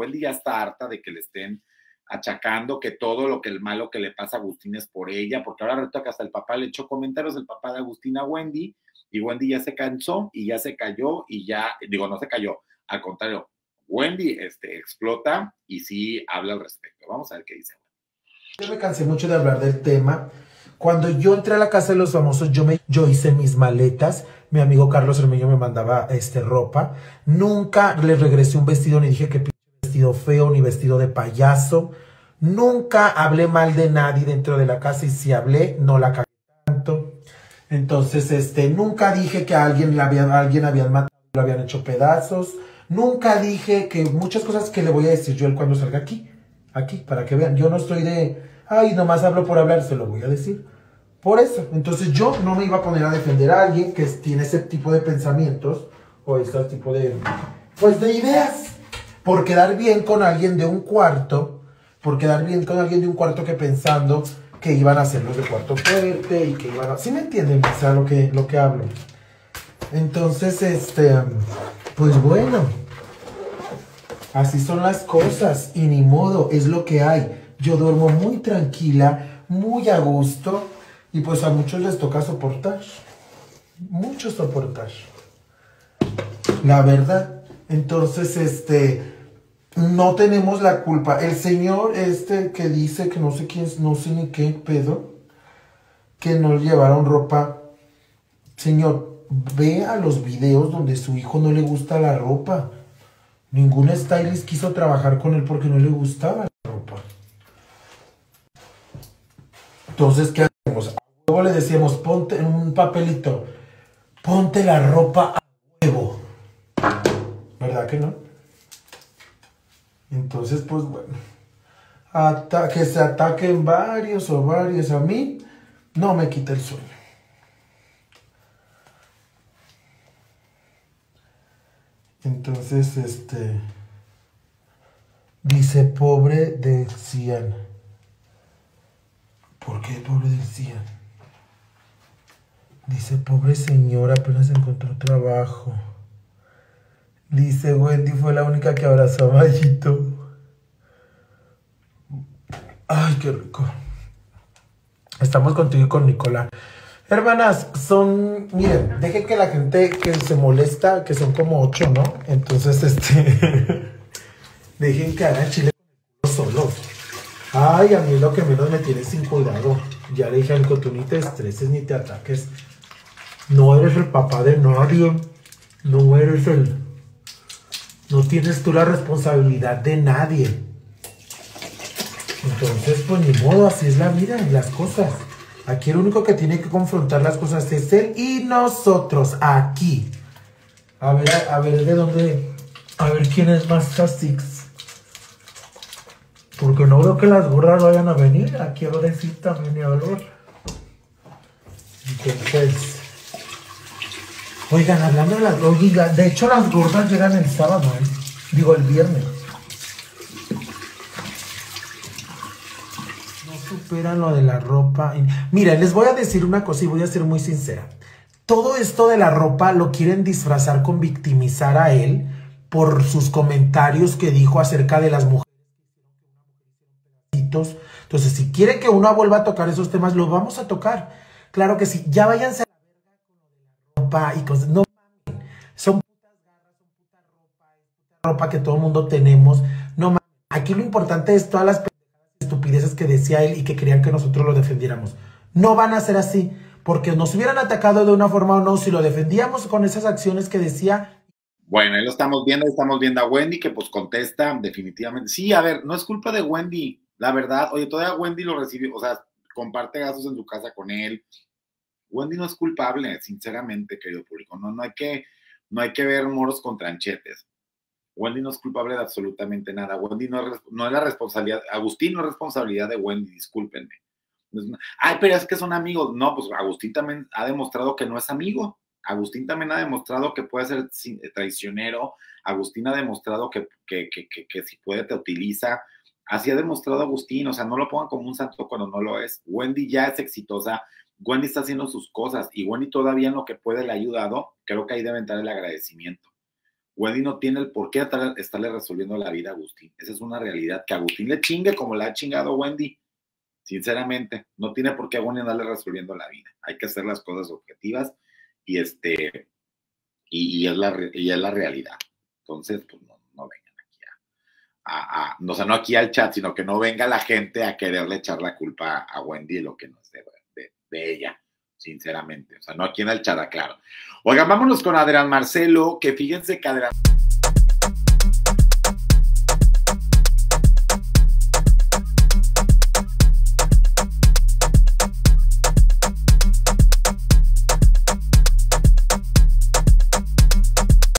Wendy ya está harta de que le estén achacando que todo lo que el malo que le pasa a Agustín es por ella, porque ahora resulta que hasta el papá le echó comentarios, el papá de Agustín a Wendy, y Wendy ya se cansó y ya se cayó y ya, digo, no se cayó, al contrario, Wendy explota y sí habla al respecto. Vamos a ver qué dice. Yo me cansé mucho de hablar del tema. Cuando yo entré a la casa de los famosos, yo hice mis maletas. Mi amigo Carlos Hermeño me mandaba ropa. Nunca le regresé un vestido ni dije que vestido feo ni vestido de payaso. Nunca hablé mal de nadie dentro de la casa y si hablé, no la cagué tanto. Entonces, nunca dije que a alguien habían matado, lo habían hecho pedazos. Nunca dije que muchas cosas que le voy a decir yo cuando salga aquí, para que vean. Yo no estoy de, ay, nomás hablo por hablar, se lo voy a decir. Por eso, entonces yo no me iba a poner a defender a alguien que tiene ese tipo de pensamientos o ese tipo de, pues, de ideas. Por quedar bien con alguien de un cuarto, que pensando que iban a hacer los de cuarto fuerte y que iban a... ¿Sí me entienden? O sea, lo que hablo. Entonces, pues bueno, así son las cosas y ni modo, es lo que hay. Yo duermo muy tranquila, muy a gusto y pues a muchos les toca soportar. Mucho soportar. La verdad. Entonces, no tenemos la culpa. El señor que dice que no sé quién, no sé ni qué pedo, que no llevaron ropa. Señor, vea los videos donde su hijo no le gusta la ropa. Ningún stylist quiso trabajar con él porque no le gustaba la ropa. Entonces, ¿qué hacemos? A huevo le decíamos, ponte en un papelito, ponte la ropa a huevo. ¿Verdad que no? Entonces, pues bueno, que se ataquen varios o varias a mí, no me quita el sueño. Entonces, dice, pobre de Cian. ¿Por qué pobre de Cian? Dice, pobre señora, apenas encontró trabajo. Dice, Wendy fue la única que abrazó a Mayito. Ay, qué rico. Estamos contigo y con Nicolás. Hermanas, miren, dejen que la gente que se molesta, que son como 8, ¿no? Entonces, dejen que hagan chile solos. Ay, a mí lo que menos me tiene sin cuidado. Ya le dije a Nico, tú ni te estreses ni te ataques. No eres el papá de nadie. No tienes tú la responsabilidad de nadie. Entonces, pues ni modo, así es la vida y las cosas. Aquí el único que tiene que confrontar las cosas es él y nosotros, aquí. A ver de dónde, a ver quién es más Six. Porque no veo que las gordas vayan a venir. Aquí ahora decir también y hablar. Entonces, oigan, hablando de las gordas, de hecho las gordas llegan el sábado, digo el viernes. Superan lo de la ropa. Mira, les voy a decir una cosa y voy a ser muy sincera. Todo esto de la ropa lo quieren disfrazar con victimizar a él por sus comentarios que dijo acerca de las mujeres. Entonces, si quiere que uno vuelva a tocar esos temas, los vamos a tocar. Claro que sí. Ya váyanse a la ropa y cosas. No, son ropa que todo el mundo tenemos. No, aquí lo importante es todas las estupideces que decía él y que querían que nosotros lo defendiéramos. No van a ser así, porque nos hubieran atacado de una forma o no, si lo defendíamos con esas acciones que decía. Bueno, ahí lo estamos viendo a Wendy que pues contesta definitivamente. Sí, a ver, no es culpa de Wendy, la verdad. Oye, todavía Wendy lo recibió, o sea, comparte gastos en su casa con él. Wendy no es culpable, sinceramente, querido público. No hay que ver moros con tranchetes. Wendy no es culpable de absolutamente nada. Wendy no es la responsabilidad. Agustín no es responsabilidad de Wendy, discúlpenme. Ay, pero es que son amigos. No, pues Agustín también ha demostrado que no es amigo. Agustín también ha demostrado que puede ser traicionero. Agustín ha demostrado que si puede te utiliza. Así ha demostrado Agustín. O sea, no lo pongan como un santo cuando no lo es. Wendy ya es exitosa. Wendy está haciendo sus cosas y Wendy todavía en lo que puede le ha ayudado. Creo que ahí debe entrar el agradecimiento. Wendy no tiene el por qué estarle resolviendo la vida a Agustín. Esa es una realidad. Que Agustín le chingue como la ha chingado Wendy. Sinceramente, no tiene por qué Wendy andarle resolviendo la vida. Hay que hacer las cosas objetivas y es la realidad. Entonces, pues no vengan aquí o sea, no aquí al chat, sino que no venga la gente a quererle echar la culpa a Wendy de lo que no es de ella, sinceramente. O sea, no aquí en el chat, claro. Oigan, vámonos con Adrián Marcelo, que fíjense que Adrián